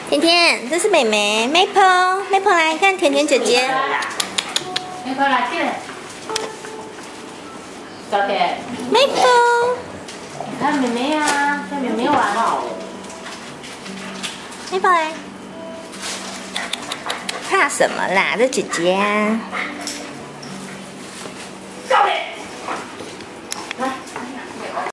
甜甜，这是妹妹 Maple 来看甜甜姐姐。 Maple 来进来，小甜。 Maple， 你看妹妹呀，跟妹妹玩。 Maple 来，怕什么啦？这姐姐啊。